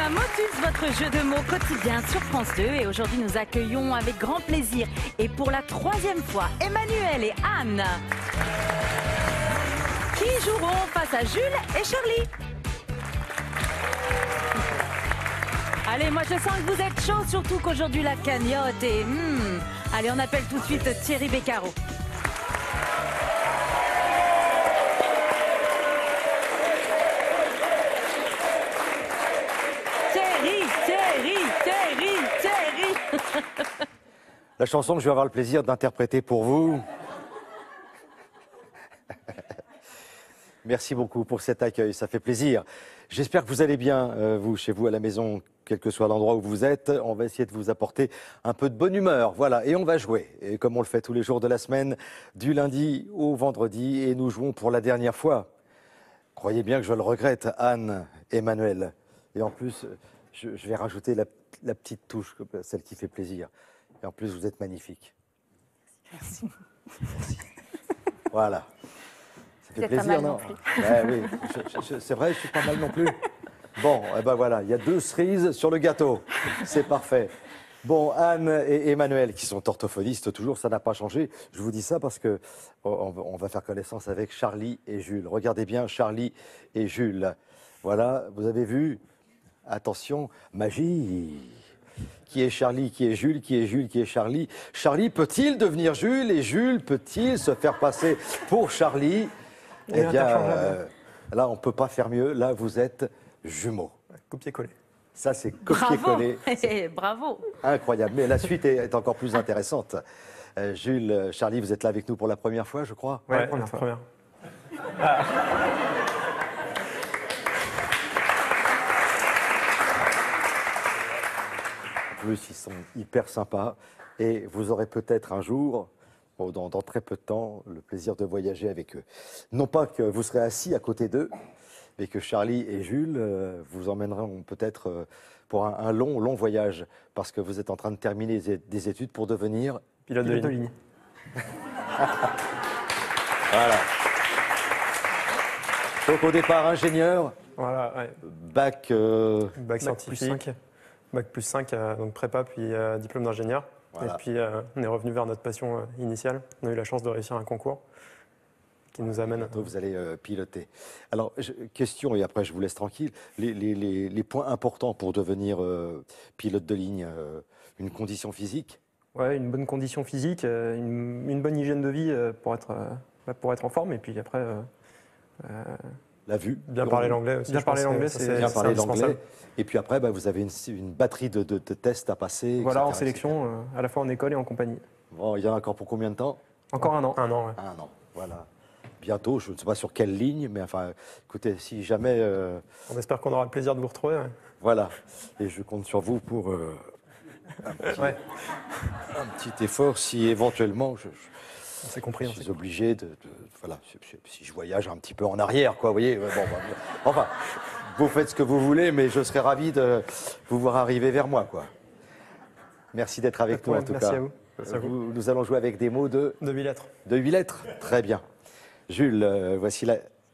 à Motus, votre jeu de mots quotidien sur France 2. Et aujourd'hui, nous accueillons avec grand plaisir et pour la troisième fois, Emmanuel et Anne, qui joueront face à Jules et Charlie. Allez, moi je sens que vous êtes chaud, surtout qu'aujourd'hui la cagnotte est... Allez, on appelle tout de suite Thierry Beccaro. Thierry. La chanson que je vais avoir le plaisir d'interpréter pour vous. Merci beaucoup pour cet accueil, ça fait plaisir. J'espère que vous allez bien, vous, chez vous, à la maison, quel que soit l'endroit où vous êtes. On va essayer de vous apporter un peu de bonne humeur, voilà, et on va jouer. Et comme on le fait tous les jours de la semaine, du lundi au vendredi, et nous jouons pour la dernière fois. Croyez bien que je le regrette, Anne, Emmanuel. Et en plus, je vais rajouter la petite touche, celle qui fait plaisir. Et en plus, vous êtes magnifique. Merci. Voilà. Ça fait plaisir, non? Ouais, oui, c'est vrai, je suis pas mal non plus. Bon, eh ben voilà, il y a 2 cerises sur le gâteau. C'est parfait. Bon, Anne et Emmanuel, qui sont orthophonistes toujours, ça n'a pas changé. Je vous dis ça parce que on va faire connaissance avec Charlie et Jules. Regardez bien, Charlie et Jules. Voilà, vous avez vu? Attention, magie. Qui est Charlie, qui est Jules, qui est Jules, qui est Charlie? Charlie peut-il devenir Jules et Jules peut-il se faire passer pour Charlie? Eh bien, là, on ne peut pas faire mieux. Là, vous êtes jumeaux. Copier-coller. Ça, c'est copier-coller. Bravo. Incroyable. Mais la suite est encore plus intéressante. Jules, Charlie, vous êtes là avec nous pour la première fois, je crois? Ouais, la première. En plus, ils sont hyper sympas. Et vous aurez peut-être un jour, dans très peu de temps, le plaisir de voyager avec eux. Non pas que vous serez assis à côté d'eux, mais que Charlie et Jules vous emmèneront peut-être pour un long voyage, parce que vous êtes en train de terminer des études pour devenir... Pilote de ligne. Voilà. Donc au départ, ingénieur, Voilà, ouais. bac scientifique, bac plus 5, donc prépa, puis diplôme d'ingénieur. Voilà. Et puis on est revenu vers notre passion initiale. On a eu la chance de réussir un concours qui nous amène... Donc vous allez piloter. Alors, question, et après je vous laisse tranquille, les points importants pour devenir pilote de ligne, une condition physique? Ouais, une bonne condition physique, une bonne hygiène de vie pour être en forme, et puis après... La vue. Bien parler l'anglais aussi. Bien parler l'anglais, c'est bien parler indispensable. l'anglais. Et puis après, vous avez une batterie de tests à passer. Voilà, etc., en sélection, à la fois en école et en compagnie. Bon, il y en a encore pour combien de temps? Encore un an. Un an, ouais. Un an, voilà. Bientôt, je ne sais pas sur quelle ligne, mais enfin, écoutez, si jamais... On espère qu'on aura le plaisir de vous retrouver. Ouais. Voilà. Et je compte sur vous pour un petit effort, si éventuellement... On s'est compris. Je suis obligé voilà, si je voyage un petit peu en arrière, quoi, vous voyez. Bon, enfin, vous faites ce que vous voulez, mais je serais ravi de vous voir arriver vers moi, quoi. Merci d'être avec nous, en tout cas. Merci à vous. Merci à vous. Nous allons jouer avec des mots de 8 lettres. De 8 lettres. Très bien. Jules, voici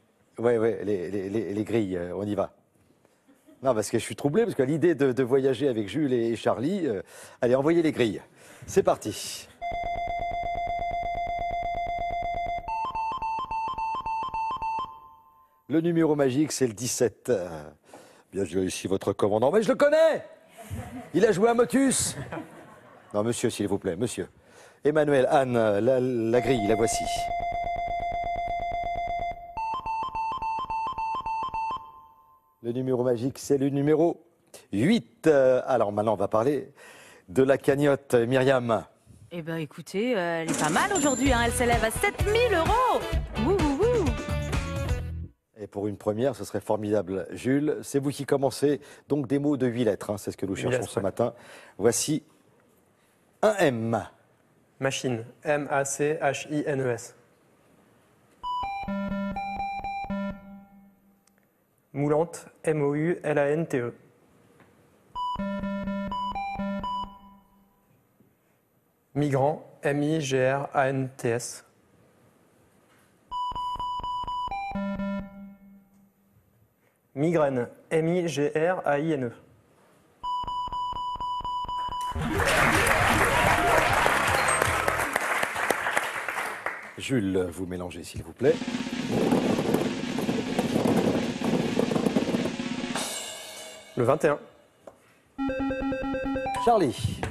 les grilles. On y va. Non, parce que je suis troublé, parce que l'idée de voyager avec Jules et Charlie, allez, envoyez les grilles. C'est parti. Le numéro magique, c'est le 17. Bien, je ici votre commandant. Mais je le connais! Il a joué à Motus. Non, monsieur, s'il vous plaît, monsieur. Emmanuel, Anne, la grille, la voici. Le numéro magique, c'est le numéro 8. Alors maintenant, on va parler de la cagnotte. Myriam. Eh bien, écoutez, elle est pas mal aujourd'hui. Hein. Elle s'élève à 7 000 €. Wouh. Et pour une première, ce serait formidable. Jules, c'est vous qui commencez. Donc des mots de 8 lettres, hein, c'est ce que nous cherchons ce matin. Voici un M. Machine. M-A-C-H-I-N-E-S. Moulante. M-O-U-L-A-N-T-E. Migrant. M-I-G-R-A-N-T-S. Migraine. M-I-G-R-A-I-N-E. Jules, vous mélangez s'il vous plaît. Le 21. Charlie.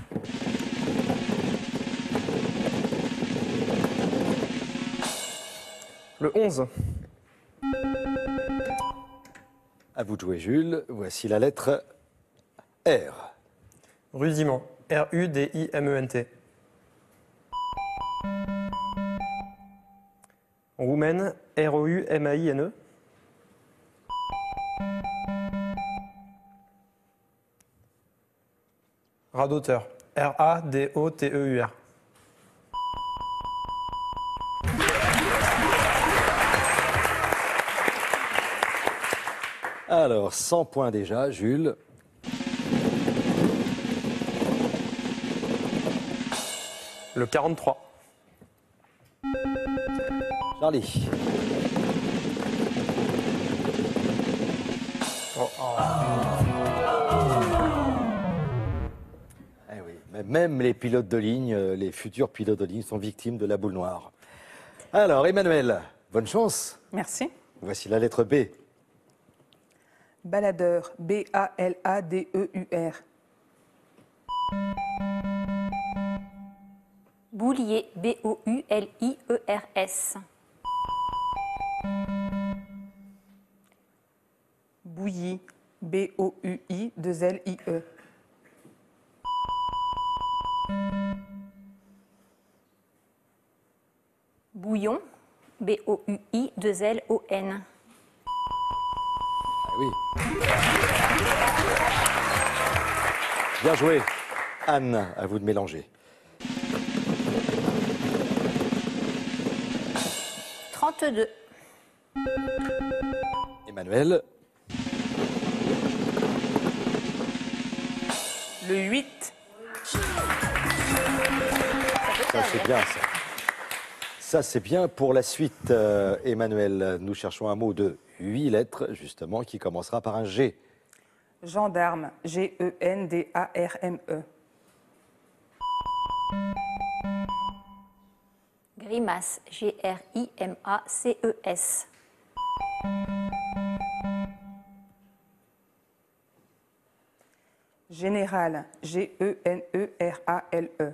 Le 11. À vous de jouer Jules. Voici la lettre R. Rudiment. R-U-D-I-M-E-N-T. Roumaine. R-O-U-M-A-I-N-E. Radoteur. R-A-D-O-T-E-U-R. Alors, 100 points déjà, Jules. Le 43. Charlie. Oh. Eh oui, mais même les pilotes de ligne, les futurs pilotes de ligne sont victimes de la boule noire. Alors, Emmanuel, bonne chance. Merci. Voici la lettre B. Baladeur, B-A-L-A-D-E-U-R. Boulier, B-O-U-L-I-E-R-S. Bouillie, B-O-U-I-2-L-I-E. Bouillon, B-O-U-I-2-L-O-N. Ah oui. Bien joué. Anne, à vous de mélanger. 32. Emmanuel. Le 8. Ça, c'est bien, ça. Ça, c'est bien. Pour la suite, Emmanuel, nous cherchons un mot de 8 lettres, justement, qui commencera par un G. Gendarme, G-E-N-D-A-R-M-E. Grimace, G-R-I-M-A-C-E-S. Général, G-E-N-E-R-A-L-E.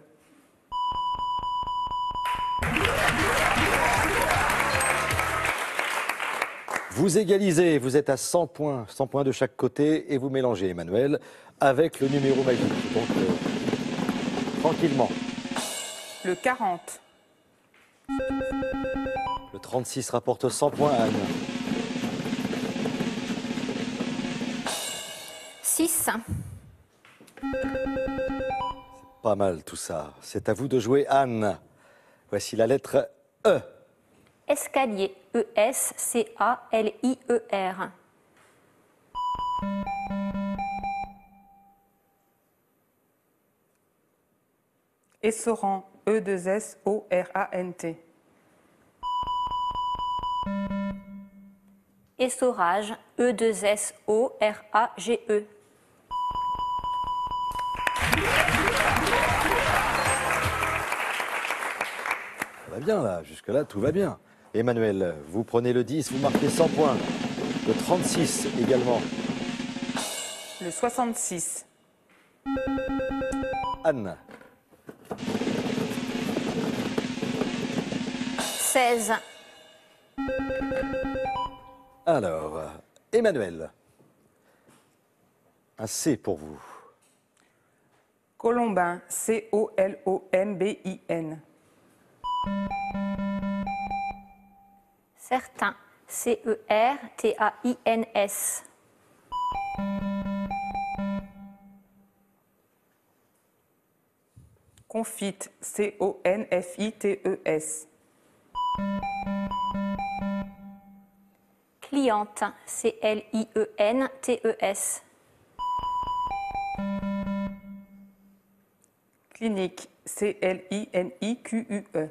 Vous égalisez, vous êtes à 100 points de chaque côté, et vous mélangez, Emmanuel, avec le numéro magique. Donc, tranquillement. Le 40. Le 36 rapporte 100 points, Anne. 6. Pas mal tout ça. C'est à vous de jouer, Anne. Voici la lettre E. Escalier, E-S-C-A-L-I-E-R. Essorant, E-2-S-O-R-A-N-T. Essorage, E-2-S-O-R-A-G-E. Ça va bien là, jusque-là tout va bien. Emmanuel, vous prenez le 10, vous marquez 100 points. Le 36 également. Le 66. Anne. 16. Alors, Emmanuel. Un C pour vous. Colombin, C-O-L-O-M-B-I-N. Certain, C-E-R-T-A-I-N-S. Confite, C-O-N-F-I-T-E-S. Cliente, C-L-I-E-N-T-E-S. Clinique, C-L-I-N-I-Q-U-E.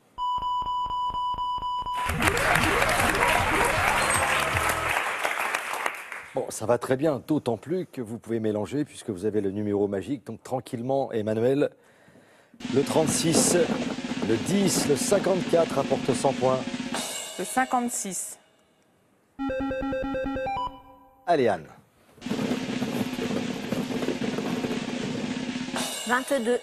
Bon, ça va très bien, d'autant plus que vous pouvez mélanger puisque vous avez le numéro magique. Donc tranquillement, Emmanuel, le 36 Le 10, le 54 rapporte 100 points. Le 56. Allez, Anne. 22.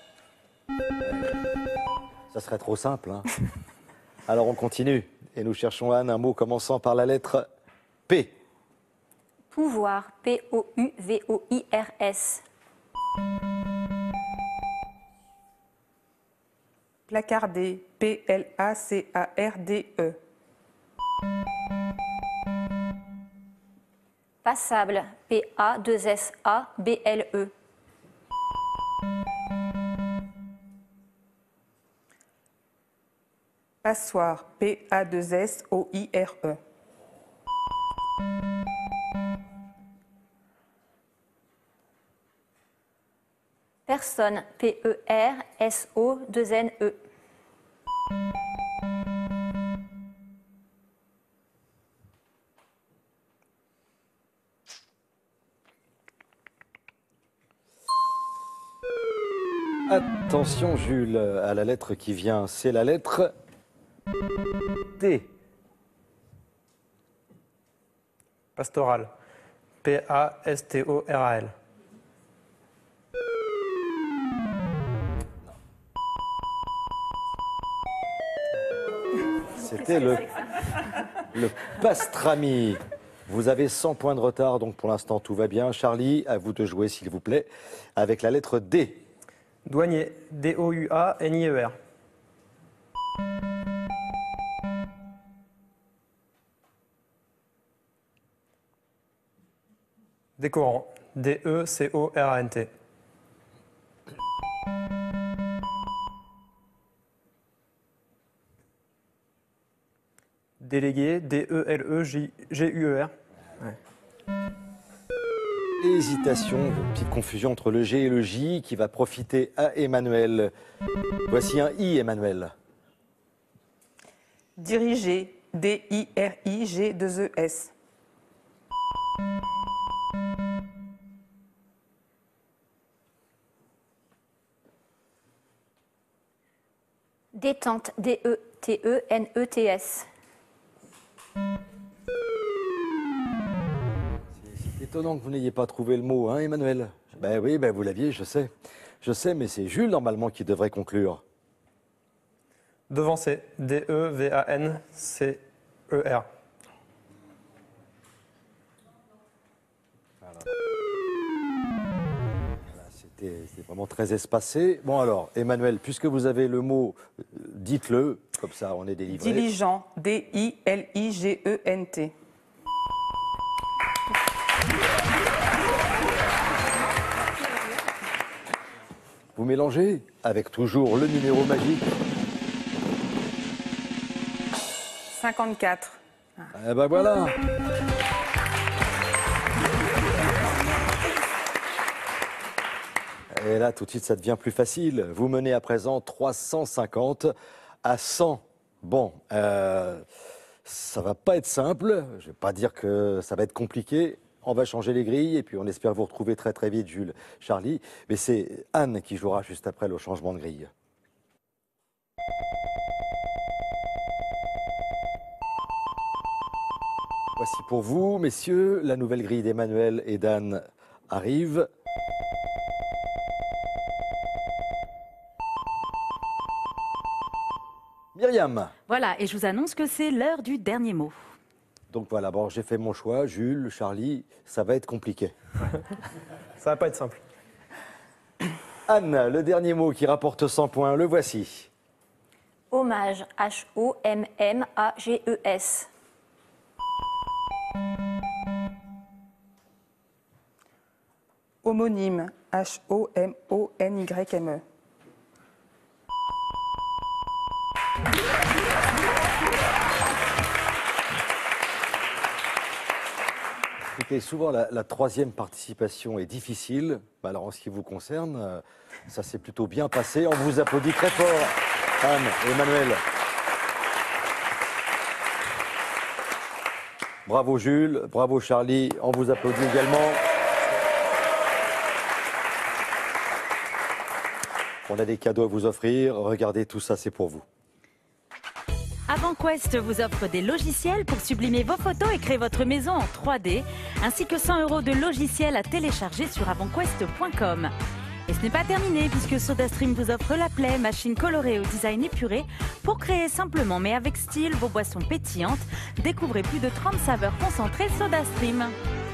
Ça serait trop simple, hein. Alors on continue. Et nous cherchons, Anne, un mot commençant par la lettre P. Pouvoir. P-O-U-V-O-I-R-S. Placarder. P-L-A-C-A-R-D-E. Passable. P-A-2-S-A-B-L-E. Passoire. P-A-2-S-O-I-R-E. Personne. P-E-R-S-O-2-N-E. Attention, Jules, à la lettre qui vient. C'est la lettre T. Pastoral. P-A-S-T-O-R-A-L. C'était le pastrami. Vous avez 100 points de retard, donc pour l'instant tout va bien. Charlie, à vous de jouer s'il vous plaît, avec la lettre D. Douanier. D-O-U-A-N-I-E-R. Décorant. D-E-C-O-R-A-N-T. Délégué. D-E-L-E-G-U-E-R. Hésitation, une petite confusion entre le G et le J qui va profiter à Emmanuel. Voici un I, Emmanuel. Diriger. D-I-R-I-G-2-E-S. Détente. D-E-T-E-N-E-T-S. C'est étonnant que vous n'ayez pas trouvé le mot, hein, Emmanuel? Ben oui, ben vous l'aviez, je sais. Je sais, mais c'est Jules normalement qui devrait conclure. Devancer. D-E-V-A-N-C-E-R. C'est vraiment très espacé. Bon alors, Emmanuel, puisque vous avez le mot, dites-le, comme ça on est délivré. Diligent. D-I-L-I-G-E-N-T. Vous mélangez avec toujours le numéro magique. 54. Eh ben voilà. Et là, tout de suite, ça devient plus facile. Vous menez à présent 350 à 100. Bon, ça va pas être simple. Je vais pas dire que ça va être compliqué. On va changer les grilles et puis on espère vous retrouver très très vite, Jules, Charlie. Mais c'est Anne qui jouera juste après le changement de grille. Voici pour vous, messieurs, la nouvelle grille d'Emmanuel et d'Anne arrive. Myriam. Voilà, et je vous annonce que c'est l'heure du dernier mot. Donc voilà, bon, j'ai fait mon choix. Jules, Charlie, ça va être compliqué. Ça va pas être simple. Anne, le dernier mot qui rapporte 100 points, le voici. Hommage. H-O-M-M-A-G-E-S. Homonyme. H-O-M-O-N-Y-M-E. Écoutez, souvent la troisième participation est difficile. Bah, alors en ce qui vous concerne, ça s'est plutôt bien passé. On vous applaudit très fort, Anne et Emmanuel. Bravo Jules, bravo Charlie, on vous applaudit également. On a des cadeaux à vous offrir. Regardez, tout ça, c'est pour vous. AvantQuest vous offre des logiciels pour sublimer vos photos et créer votre maison en 3D, ainsi que 100 € de logiciels à télécharger sur avantquest.com. Et ce n'est pas terminé puisque SodaStream vous offre la Play, machine colorée au design épuré, pour créer simplement mais avec style vos boissons pétillantes. Découvrez plus de 30 saveurs concentrées SodaStream.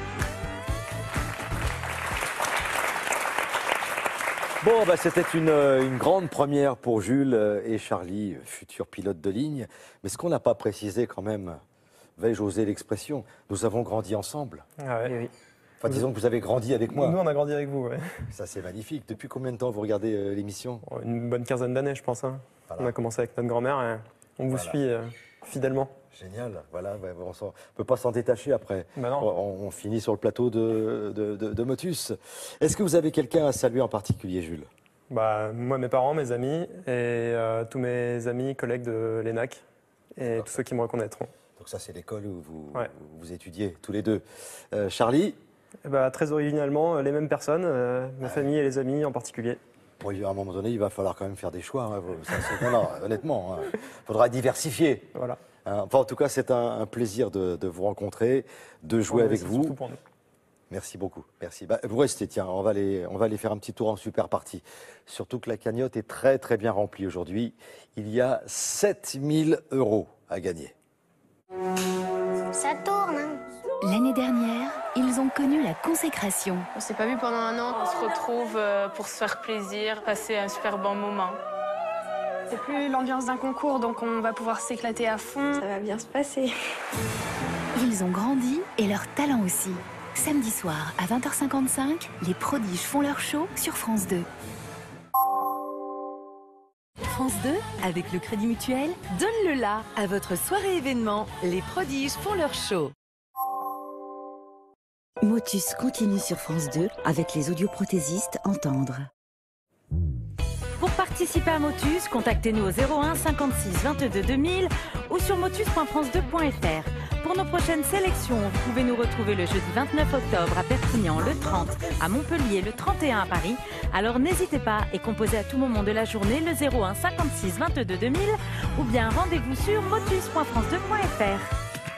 Bon, bah, c'était une grande première pour Jules et Charlie, futurs pilotes de ligne. Mais ce qu'on n'a pas précisé quand même, vais-je oser l'expression, nous avons grandi ensemble. Ah ouais. Oui. Enfin, disons que vous avez grandi avec moi. Nous, on a grandi avec vous, ouais. Ça, c'est magnifique. Depuis combien de temps vous regardez l'émission? Une bonne quinzaine d'années, je pense. Hein. Voilà. On a commencé avec notre grand-mère et on vous Voilà. suit fidèlement. Génial, voilà, ouais, on ne peut pas s'en détacher après. Bah non. On finit sur le plateau de Motus. Est-ce que vous avez quelqu'un à saluer en particulier, Jules? Bah, moi, mes parents, mes amis et tous mes amis, collègues de l'ENAC et tous ceux qui me reconnaîtront. Donc ça, c'est l'école où Ouais. vous étudiez tous les deux. Charlie? Et bah, très originalement, les mêmes personnes, ma famille et les amis en particulier. Bon, à un moment donné, il va falloir quand même faire des choix. Hein. Non, honnêtement, il faudra diversifier. Voilà. Enfin, en tout cas, c'est un plaisir de vous rencontrer, de jouer Ouais, avec c'est vous. surtout pour nous. Merci beaucoup. Merci. Bah, vous restez, tiens, on va aller faire un petit tour en super partie. Surtout que la cagnotte est très très bien remplie aujourd'hui. Il y a 7 000 € à gagner. Ça tourne, hein. L'année dernière, ils ont connu la consécration. On s'est pas vu pendant un an. On se retrouve pour se faire plaisir, passer un super bon moment. C'est plus l'ambiance d'un concours, donc on va pouvoir s'éclater à fond. Ça va bien se passer. Ils ont grandi et leur talent aussi. Samedi soir à 20h55, les prodiges font leur show sur France 2. France 2, avec le Crédit Mutuel, donne le là à votre soirée événement. Les prodiges font leur show. Motus continue sur France 2 avec les audioprothésistes Entendre. Pour participer à Motus, contactez-nous au 01 56 22 2000 ou sur motus.france2.fr. Pour nos prochaines sélections, vous pouvez nous retrouver le jeudi 29 octobre à Perpignan, le 30 à Montpellier, le 31 à Paris. Alors n'hésitez pas et composez à tout moment de la journée le 01 56 22 2000 ou bien rendez-vous sur motus.france2.fr.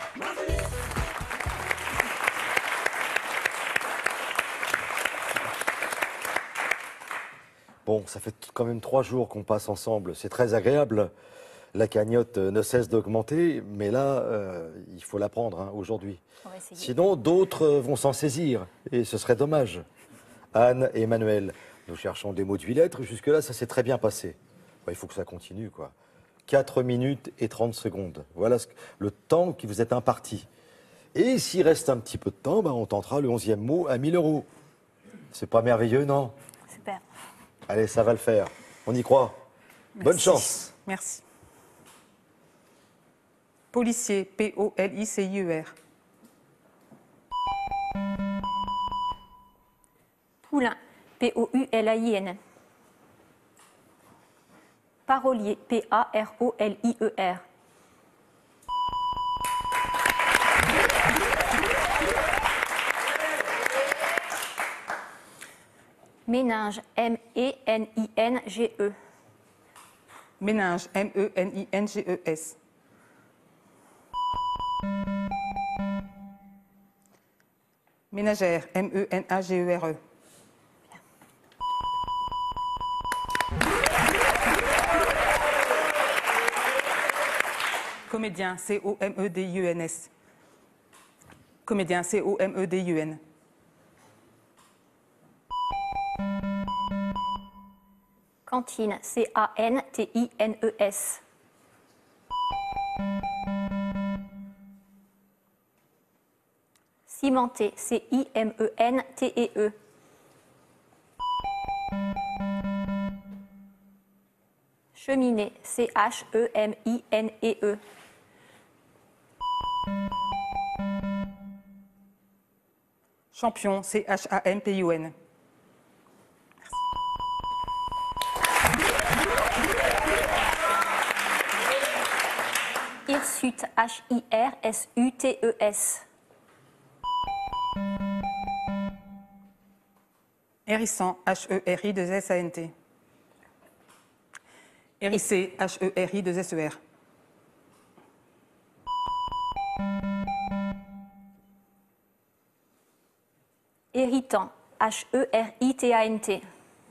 Bon, ça fait quand même 3 jours qu'on passe ensemble. C'est très agréable. La cagnotte ne cesse d'augmenter, mais là, il faut la prendre hein, aujourd'hui. Sinon, d'autres vont s'en saisir, et ce serait dommage. Anne et Emmanuel, nous cherchons des mots de 8 lettres. Jusque-là, ça s'est très bien passé. Il faut que ça continue, quoi. 4 minutes et 30 secondes. Voilà le temps qui vous est imparti. Et s'il reste un petit peu de temps, on tentera le 11e mot à 1 000 €. C'est pas merveilleux, non? Super. Allez, ça va le faire. On y croit. Merci. Bonne chance. Merci. Policier, P-O-L-I-C-I-E-R. Poulain, P-O-U-L-A-I-N. Parolier, P-A-R-O-L-I-E-R. Méninge, M-E-N-I-N-G-E. Méninge, M-E-N-I-N-G-E-S. Ménagère, M-E-N-A-G-E-R-E. Comédien, C-O-M-E-D-I-E-N-S. Comédien, C-O-M-E-D-I-E-N. Cantine, C-A-N-T-I-N-E-S. Cimenté, C-I-M-E-N-T-E-E. Cheminée, C-H-E-M-I-N-E-E. Champion, C-H-A-M-P-I-O-N. Hirsute, H-I-R-S-U-T-E-S. Hérisson, H-E-R-I-2-S-A-N-T. Hérissé, H-E-R-I-2-S-E-R. Héritant, H-E-R-I-T-A-N-T.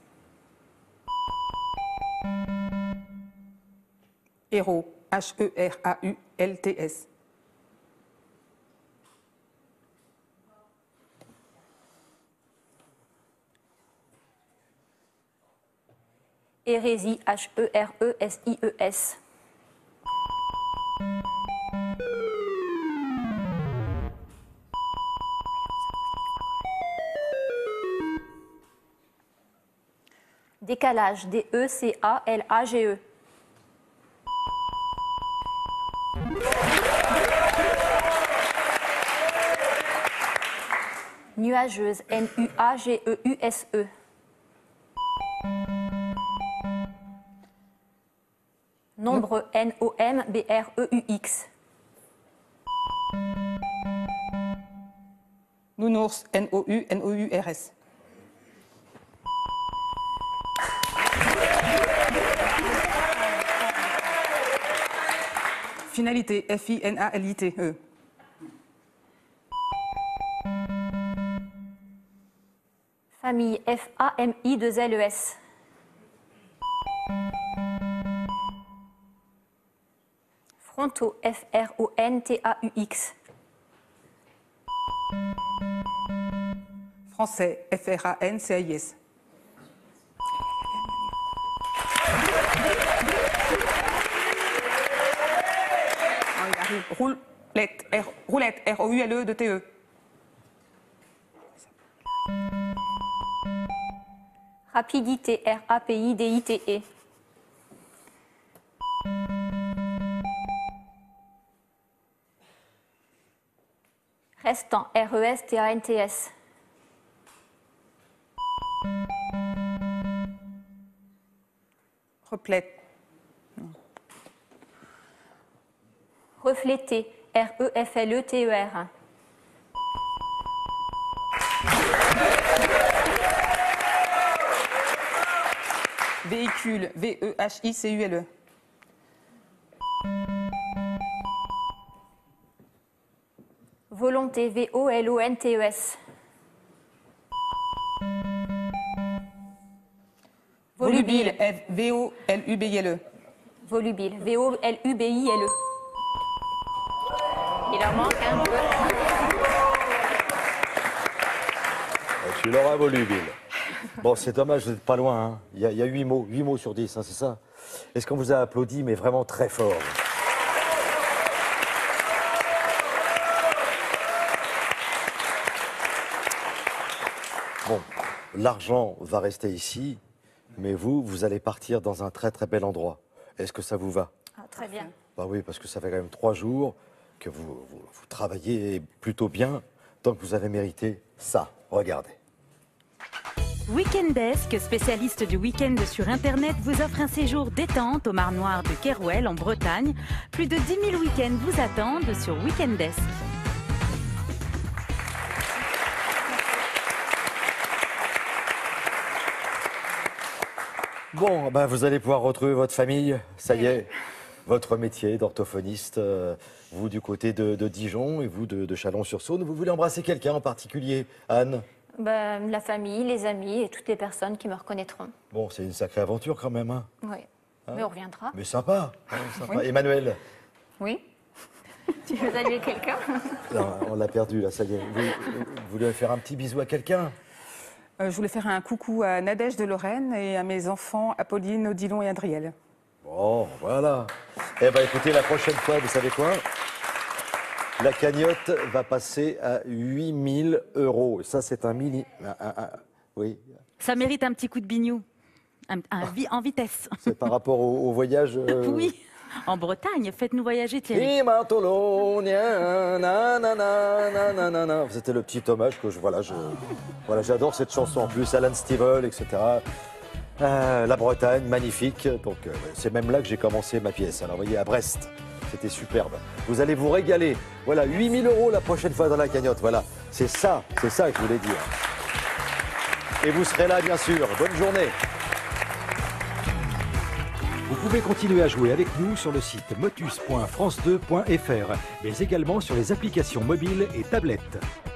Héros, H-E-R-A-U-L-T-S. Hérésie, H-E-R-E-S-I-E-S. Décalage, D-E-C-A-L-A-G-E. Nuageuse, N-U-A-G-E-U-S-E. Nombre, N-O-M-B-R-E-U-X. Nounours, N-O-U-N-O-U-R-S. Finalité, F-I-N-A-L-I-T-E. Famille, F-A-M-I-2-L-E-S. Frontaux, F-R-O-N-T-A-U-X. Français, F-R-A-N-C-A-I-S. Roulette, R-O-U-L-E-T-E. Rapidité, R-A-P-I-D-I-T-E. Restant, R-E-S-T-A-N-T-S. Replète. Refléter, R-E-F-L-E-T-E-R. Véhicule, V-E-H-I-C-U-L-E. Volonté, V-O-L-O-N-T-E-S. Volubile, V-O-L-U-B-I-L-E. Volubile, V-O-L-U-B-I-L-E. Il en manque un peu. Tu l'auras volubile. Bon, c'est dommage, vous n'êtes pas loin. Hein. Il y a 8 mots sur 10, hein, c'est ça? Est-ce qu'on vous a applaudi, mais vraiment très fort? Bon, l'argent va rester ici, mais vous allez partir dans un très très bel endroit. Est-ce que ça vous va? Très bien. Bah oui, parce que ça fait quand même 3 jours que vous travaillez plutôt bien, donc vous avez mérité ça. Regardez. Weekend Desk, spécialiste du week-end sur Internet, vous offre un séjour détente au Mar Noir de Kerouel en Bretagne. Plus de 10 000 week-ends vous attendent sur Weekend Desk. Bon, ben vous allez pouvoir retrouver votre famille, ça y est, votre métier d'orthophoniste, vous du côté de Dijon et vous de Chalon-sur-Saône. Vous voulez embrasser quelqu'un en particulier, Anne? La famille, les amis et toutes les personnes qui me reconnaîtront. Bon, c'est une sacrée aventure quand même, hein? Oui, mais on reviendra. Mais sympa, hein, sympa. Oui. Emmanuel? Oui. Tu veux saluer quelqu'un? Non, on l'a perdu là, ça y est. Vous voulez faire un petit bisou à quelqu'un? Je voulais faire un coucou à Nadège de Lorraine et à mes enfants Apolline, Odilon et Adriel. Bon, voilà. Eh bien, écoutez, la prochaine fois, vous savez quoi? La cagnotte va passer à 8 000 €. Ça, c'est un mini... oui. Ça mérite un petit coup de bignou, en vitesse. C'est par rapport au voyage... Oui, en Bretagne. Faites-nous voyager, Thierry. C'était le petit hommage que j'adore cette chanson en plus, Alan Stivell, etc. La Bretagne, magnifique. Donc c'est même là que j'ai commencé ma pièce. Alors vous voyez, à Brest, c'était superbe. Vous allez vous régaler. Voilà, 8 000 € la prochaine fois dans la cagnotte. Voilà, c'est ça que je voulais dire. Et vous serez là, bien sûr. Bonne journée. Vous pouvez continuer à jouer avec nous sur le site motus.france2.fr, mais également sur les applications mobiles et tablettes.